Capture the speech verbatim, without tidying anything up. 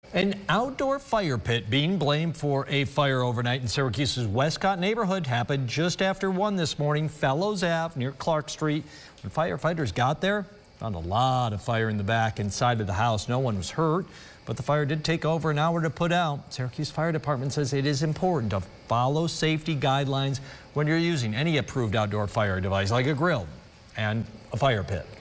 An outdoor fire pit being blamed for a fire overnight in Syracuse's Westcott neighborhood happened just after one this morning, Fellows Avenue near Clark Street. When firefighters got there, found a lot of fire in the back and side of the house. No one was hurt, but the fire did take over an hour to put out. Syracuse Fire Department says it is important to follow safety guidelines when you're using any approved outdoor fire device like a grill and a fire pit.